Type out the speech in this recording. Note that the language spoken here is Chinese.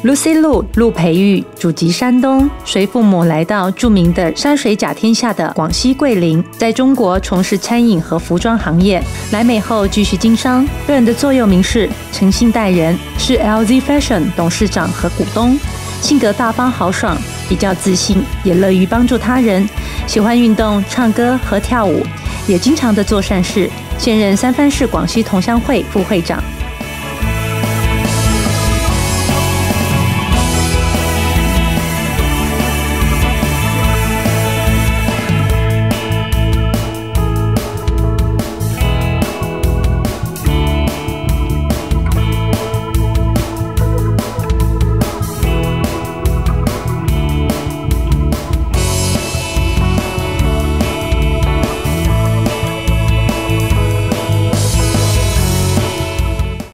Lucy Lu 陆培育祖籍山东，随父母来到著名的山水甲天下的广西桂林，在中国从事餐饮和服装行业。来美后继续经商，个人的座右铭是诚信待人，是 LZ Fashion 董事长和股东。性格大方豪爽，比较自信，也乐于帮助他人，喜欢运动、唱歌和跳舞，也经常的做善事。现任三藩市广西同乡会副会长。